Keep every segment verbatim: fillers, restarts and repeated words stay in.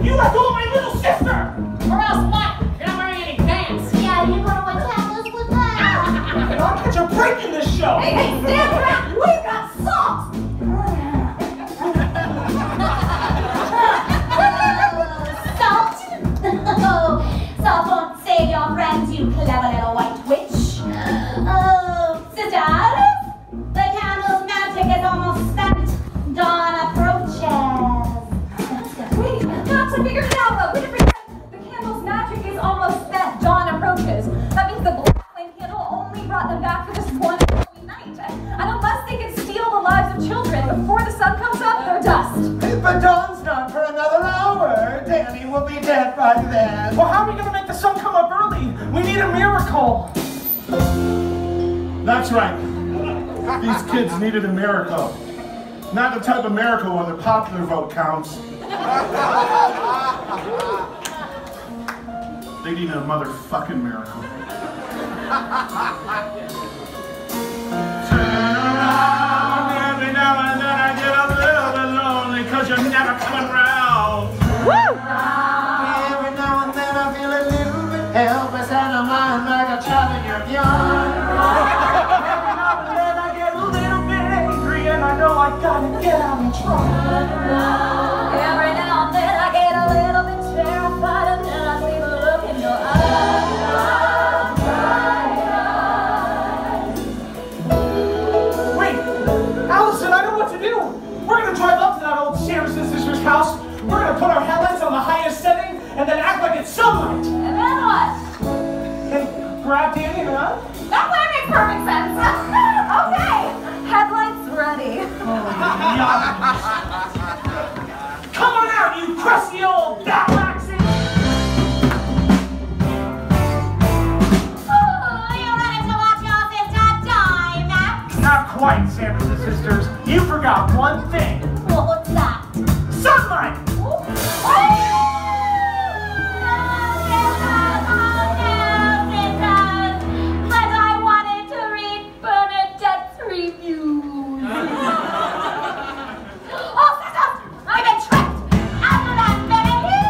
You let go of my little sister! Or else what? You're not wearing any pants. Yeah, you're gonna attack us with that. I'll catch a break in this show! Hey, hey, stand back! We've got salt! Salt? Oh, salt won't save your friends, you clever little white witch. Oh, sisters, the candle's magic is almost spent. Dawn approaches. Wait, Docs, I figured it out. Wait a minute. The candle's magic is almost spent. Dawn approaches. That means the black flame candle only brought them back for this one Halloween night. And unless they can steal the lives of children before the sun comes up, they're dust. But dawn's not for another hour. Danny will be dead by then. Well, how are we gonna make the sun come up early? We need a miracle! That's right. These kids needed a miracle. Not the type of miracle where the popular vote counts. They needed a motherfucking miracle. Turn around, every now and then I get a little bit lonely cause you're never coming round. Every now and then I feel a little bit helpless and I'm lying like a child in your yard. Every now and then I get a little bit angry and I know I gotta get out and try. Every now and then I get a little bit terrified and then I see the look in your eyes. Wait, Allison, I know what to do. We're gonna drive up to that old Sears and Sisters house. We're gonna put our headlights on the highest setting and then act like it's sunlight. And then what? And grab Danny and run. That plan makes perfect sense. Okay, headlights ready. Come on out, you crusty old batlaxes! Oh, you ready to watch your sister die, Max? Not quite, Sanders and Sisters. You forgot one thing. What's that? Sunlight! But I wanted to read Bernadette's reviews. Oh, sisters! I've been tricked! After that baby!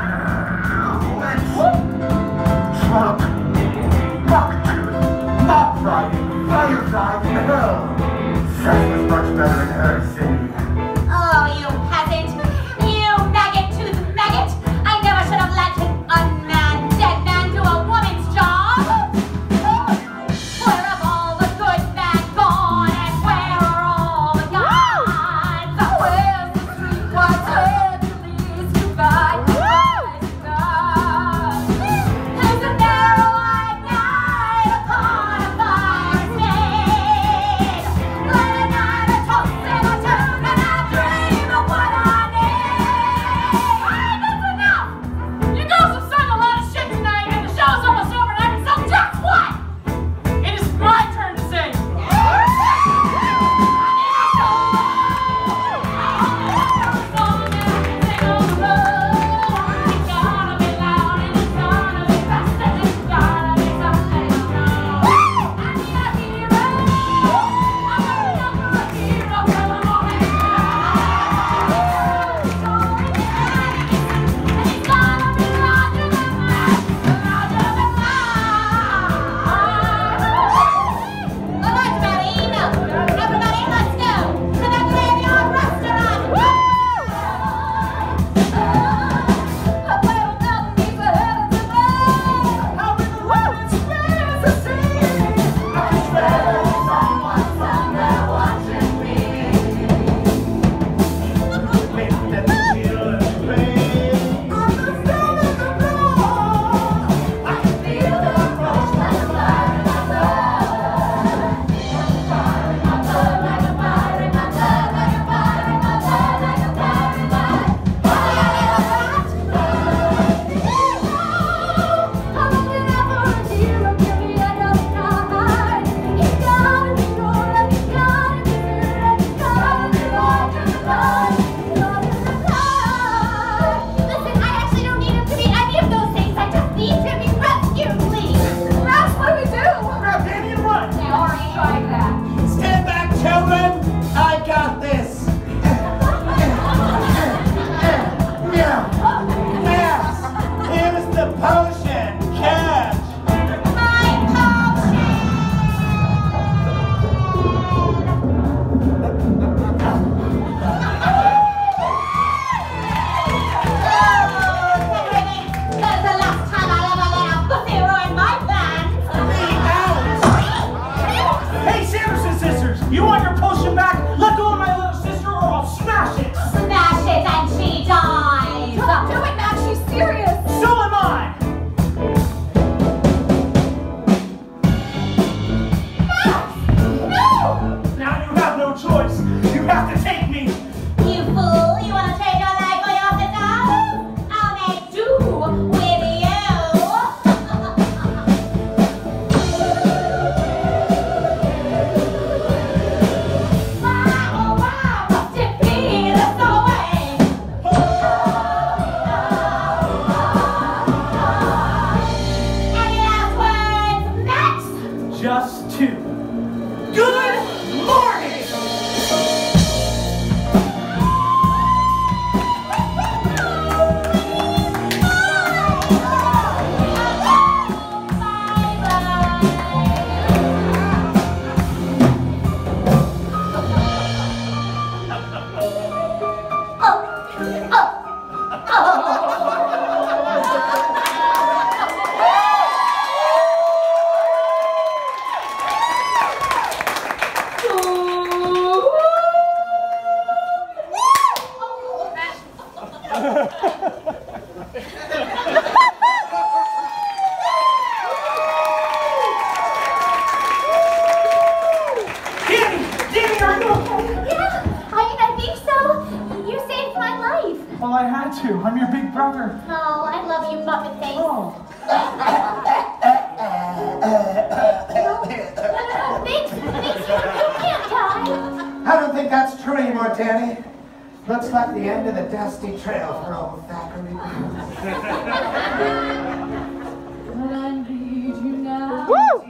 Trump, Bucktooth, Mop Riding, Firefly, Hell. Sex was much better in her city. Potion, catch! My potion! That's the last time I'll ever let a pussy ruin my plans. Hey, Sanderson sisters, you want your potion back? Let go of my little sister or I'll smash it! Smash it and she dies. Don't do it, Max. She's serious. So am I! No! Now you have no choice. You have to take me. You fool! You want to trade your life for your pajamas? I'll make do with you. Wow, wow, defeat us away. Any last words, Max? Just two. Good morning! Danny! Danny, are you okay? Yeah, I, I think so. You saved my life. Well, I had to. I'm your big brother. Oh, I love you, Muppet Face. Oh. Thanks, thanks, you, you can't die. I don't think that's true anymore, Danny. Looks like the end of the dusty trail for old Thackeray. But I need you now.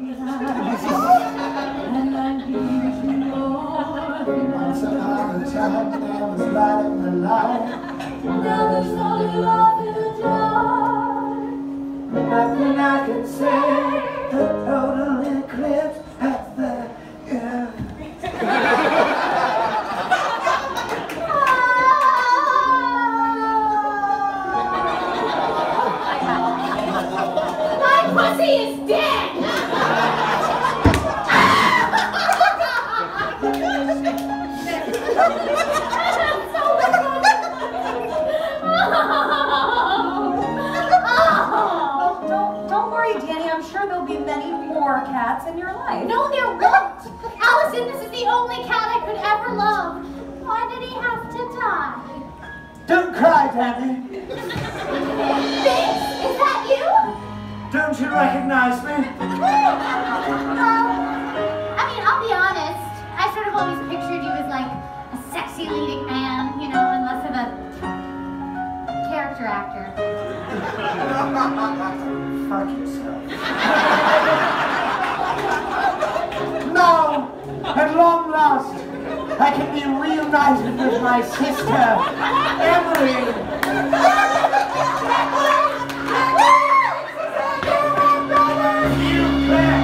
And I need you more. Once upon a time, I was lighting the light. Now there's only love in the dark. Nothing I can say. The total eclipse at the end. My pussy is dead! Don't, don't worry, Danny. I'm sure there'll be many more cats in your life. No, there won't! Allison, this is the only cat I could ever love. Why did he have to die? Don't cry, Danny. Vince, is that you? Don't you recognize me? Um, I mean, I'll be honest. I sort of always pictured you as like a sexy leading man, you know, and less of a character actor. Fuck yourself. Now, at long last, I can be reunited with my sister, Emily. You bet.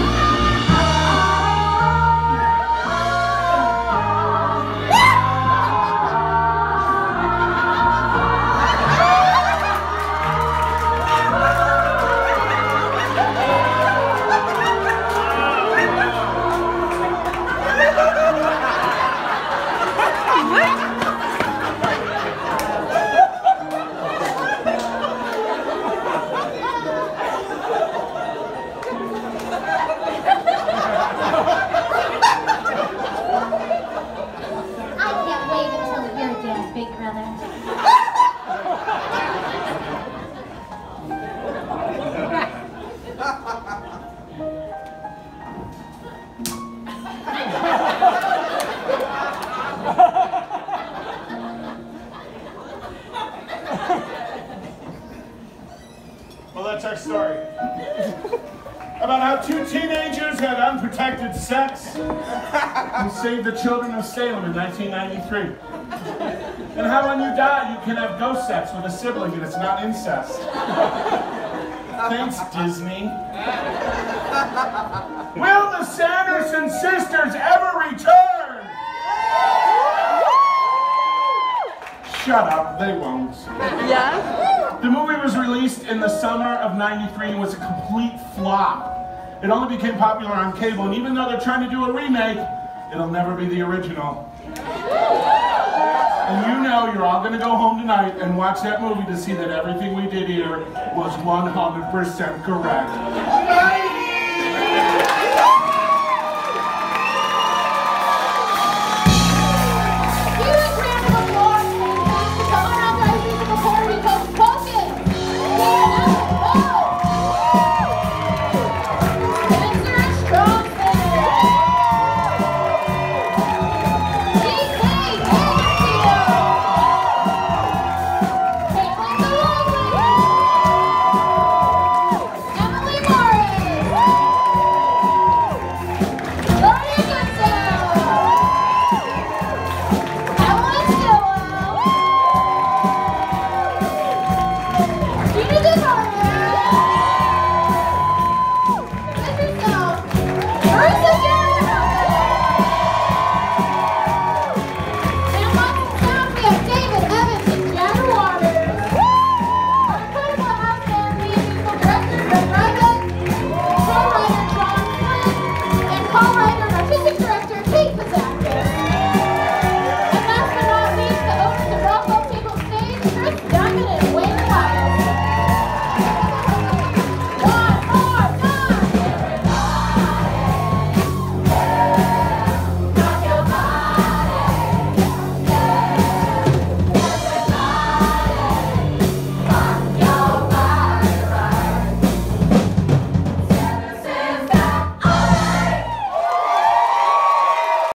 our story. About how two teenagers had unprotected sex and saved the children of Salem in nineteen ninety-three. And how when you die, you can have ghost sex with a sibling and it's not incest. Thanks, Disney. Will the Sanderson sisters ever return? Shut up, they won't. Yeah? The movie was released in the summer of ninety-three and was a complete flop. It only became popular on cable, and even though they're trying to do a remake, it'll never be the original. And you know you're all gonna go home tonight and watch that movie to see that everything we did here was one hundred percent correct.